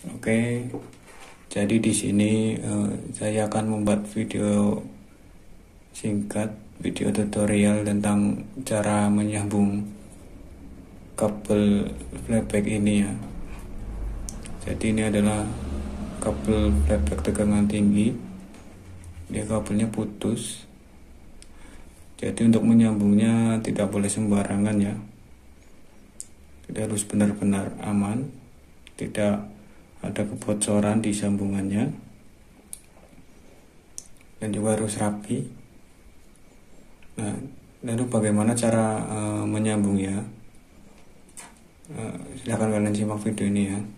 Oke, jadi di sini saya akan membuat video singkat, video tutorial tentang cara menyambung kabel flashback ini ya. Jadi ini adalah kabel flashback tegangan tinggi, dia kabelnya putus. Jadi untuk menyambungnya tidak boleh sembarangan ya, tidak harus benar-benar aman, tidak ada kebocoran di sambungannya, dan juga harus rapi. Nah, lalu bagaimana cara menyambungnya? Silahkan kalian simak video ini ya.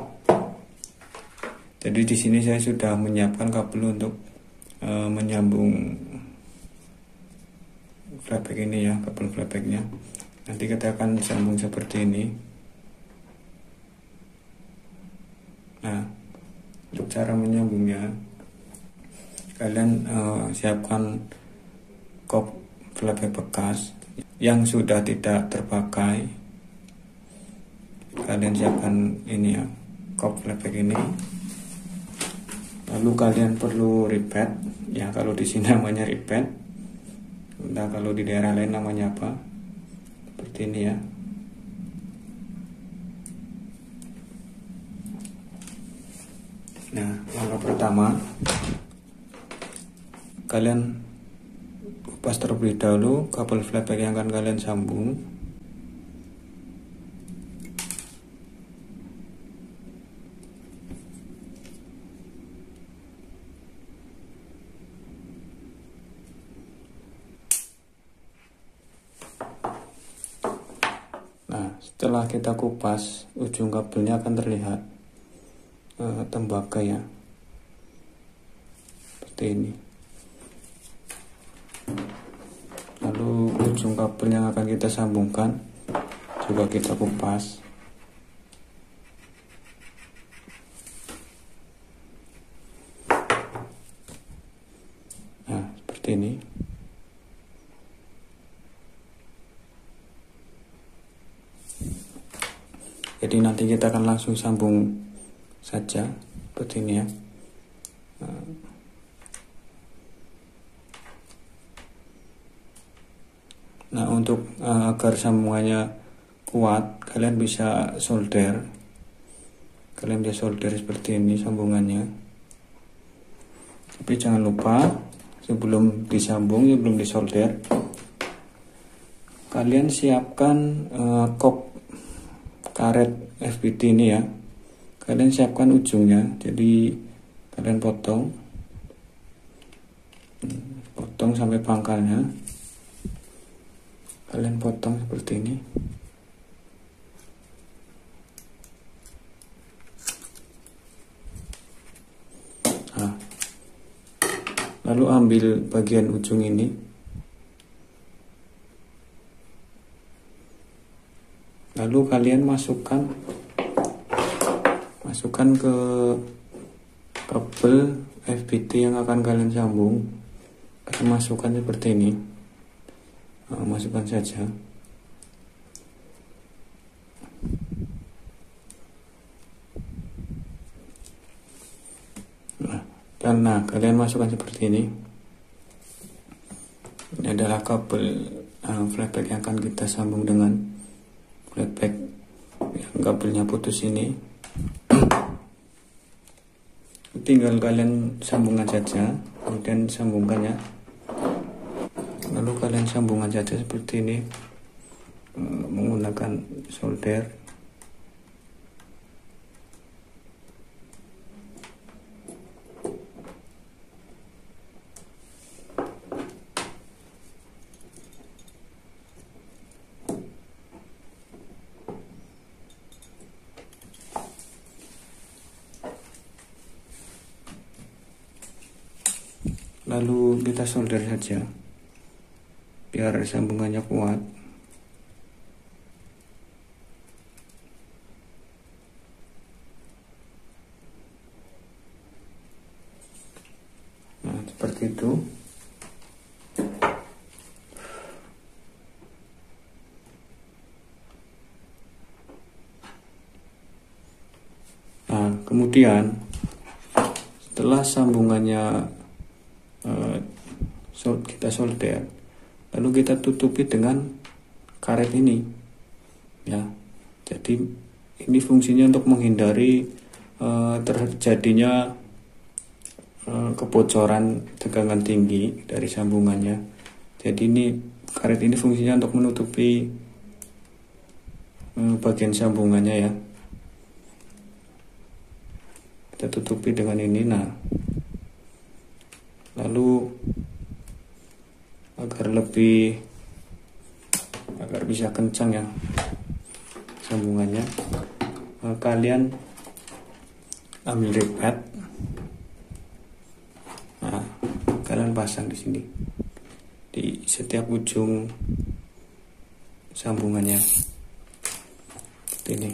Jadi di sini saya sudah menyiapkan kabel untuk menyambung flashback ini ya, kabel flashbacknya. Nanti kita akan sambung seperti ini. Nah, untuk cara menyambungnya, kalian siapkan kop flashback bekas yang sudah tidak terpakai. Kalian siapkan ini ya, kop flashback ini. Lalu kalian perlu ripet ya, kalau di sini namanya ripet. Entah kalau di daerah lain namanya apa. Seperti ini ya. Nah, langkah pertama, kalian kupas terlebih dahulu kabel flashback yang akan kalian sambung. Nah, setelah kita kupas, ujung kabelnya akan terlihat tembaga ya, seperti ini. Lalu ujung kabel yang akan kita sambungkan juga kita kupas. Nah, seperti ini. Jadi nanti kita akan langsung sambung saja seperti ini ya. Nah, untuk agar sambungannya kuat, kalian bisa solder. Kalian bisa solder seperti ini sambungannya. Tapi jangan lupa sebelum disambung, sebelum disolder, kalian siapkan kop karet FPT ini ya. Kalian siapkan ujungnya, jadi kalian potong sampai pangkalnya. Kalian potong seperti ini. Nah, lalu ambil bagian ujung ini. Lalu kalian masukkan ke kabel FPT yang akan kalian sambung. Kalian masukkan seperti ini. Masukkan saja. Nah, kalian masukkan seperti ini. Ini adalah kabel flashback yang akan kita sambung dengan flashback yang kabelnya putus ini. Tinggal kalian sambungan saja, kemudian sambungkan ya. Lalu kalian sambungan saja seperti ini menggunakan solder. Lalu kita solder saja biar sambungannya kuat. Nah, seperti itu. kemudian setelah sambungannya kita solder, lalu kita tutupi dengan karet ini ya. Jadi ini fungsinya untuk menghindari terjadinya kebocoran tegangan tinggi dari sambungannya. Jadi ini karet ini fungsinya untuk menutupi bagian sambungannya ya. Kita tutupi dengan ini. Nah, lalu agar bisa kencang ya sambungannya, kalian ambil ripet. Nah, kalian pasang di sini di setiap ujung sambungannya seperti ini.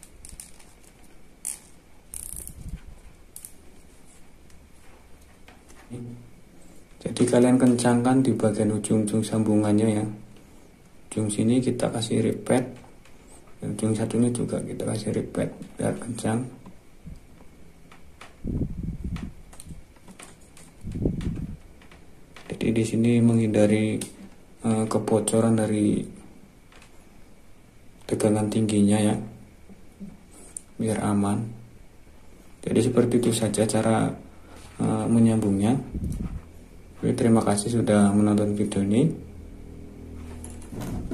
Jadi kalian kencangkan di bagian ujung-ujung sambungannya ya. Ujung sini kita kasih ripet, ujung satunya juga kita kasih ripet biar kencang. Jadi di sini menghindari kebocoran dari tegangan tingginya ya, biar aman. Jadi seperti itu saja cara menyambungnya. Terima kasih sudah menonton video ini.